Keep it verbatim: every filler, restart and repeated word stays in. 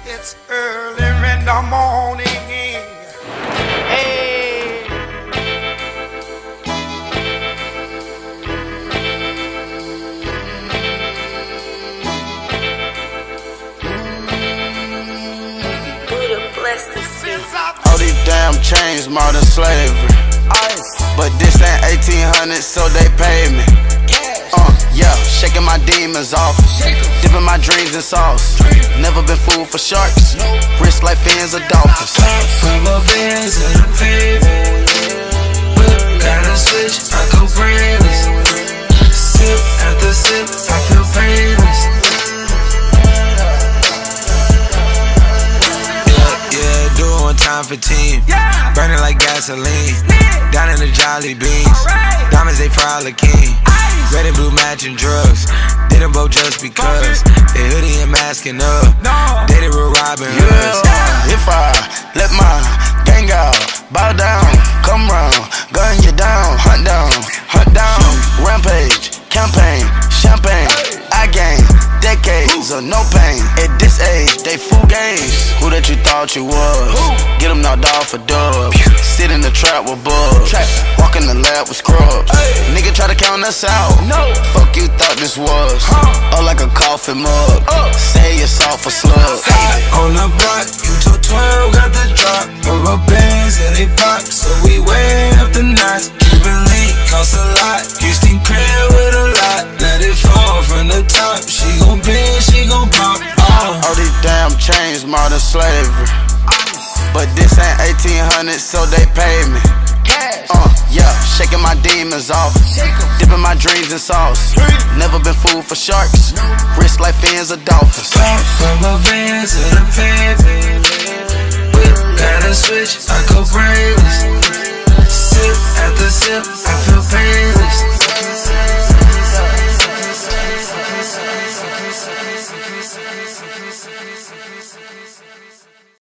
It's early in the morning. Hey. Buddha bless this beat. All these damn chains, modern slavery. But this ain't eighteen hundred, so they pay me. Uh, yeah, shaking my demons off, dipping my dreams in sauce. Never been fooled for sharks, wrist like fins of dolphins. Rubber bands in the pavement, whip, gotta switch, I go brainless. Sip after sip, I feel painless. Yeah, yeah, doing time for team, burning like gasoline. Down in the Jolly Beans, diamonds they fry like king. Red and blue matching drugs, did them both just because. They hoodie and masking up, dated with Robin Hoods. Yeah, if I let my gang out, bow down, come round, gun you down, hunt down, hunt down. Rampage, campaign, champagne, I gain decades of no pain. At this age, they fool games. Who that you thought you was? Get them knocked off for dubs. Sit in the trap with bugs. Walk in the lab with scrubs. Nigga try to count us out. Fuck you thought this was? Oh, like a coffee mug. Say it's all for slugs. On the block, you took twelve, got the drop. Rubber bands and they pop, so we way up the notch. Cuban link cost a lot. Houston crib with a lot. Let it fall from the top. She gon' bend, she gon' pop. Oh. All these damn chains, modern slavery. But this ain't eighteen hundred, so they pay me. Uh, yeah, shaking my demons off, dipping my dreams in sauce. Never been fooled for sharks, wrist like fins of dolphins. Rubber bands in the pavement, whip, gotta switch, I go brainless. Sip after sip, I feel painless.